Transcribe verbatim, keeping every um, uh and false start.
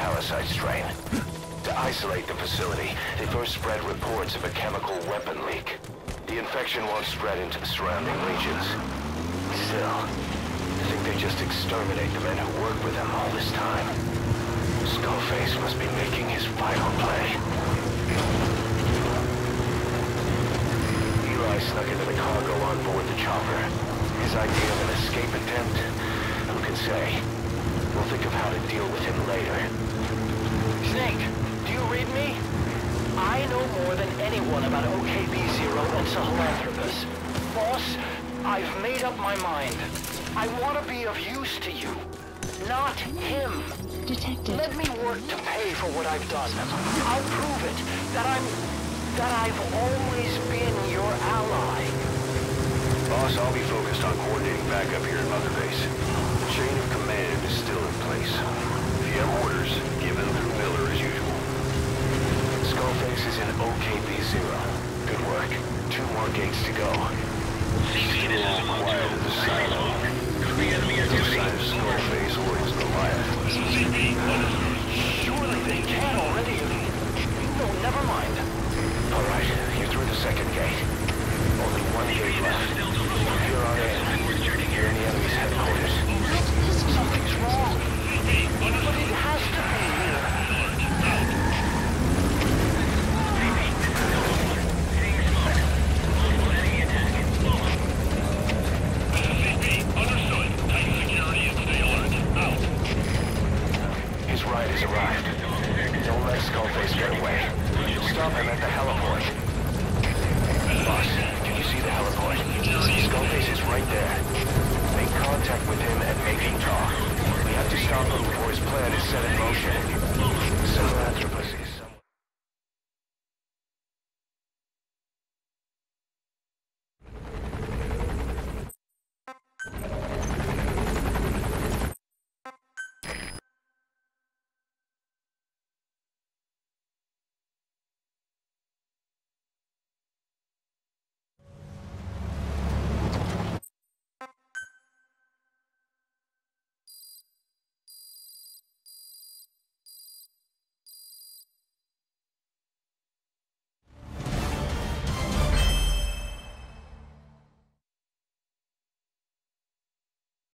parasite strain. To isolate the facility, they first spread reports of a chemical weapon leak. The infection won't spread into the surrounding regions. Still, I think they just exterminate the men who worked with them all this time. Skullface must be making his final play. Eli snuck into the cargo on board the chopper. His idea of an escape attempt? Who can say? We'll think of how to deal with him later. Snake, do you read me? I know more than anyone about O K B zero and Sahelanthropus. Boss, I've made up my mind. I want to be of use to you, not him. Detected. Let me work to pay for what I've done. I'll prove it, that I'm... that I've always been your ally. Boss, I'll be focused on coordinating backup here at Mother Base. The chain of command is still in place. If you have orders, give them through Miller as usual. Skullface is in O K B zero. Good work. Two more gates to go. Still all quiet at the silo. No sign of Skullface or his Goliath. Surely they can already. No, never mind. All right, you're through the second gate. Only one gate left. You're on in. You're in the enemy's headquarters. Something's wrong. But it has to be here. His ride has arrived. Don't let Skullface get away. Stop him at the heliport. Boss, can you see the heliport? Skullface is right there. Make contact with him and make him talk. We have to stop him before his plan is set in motion.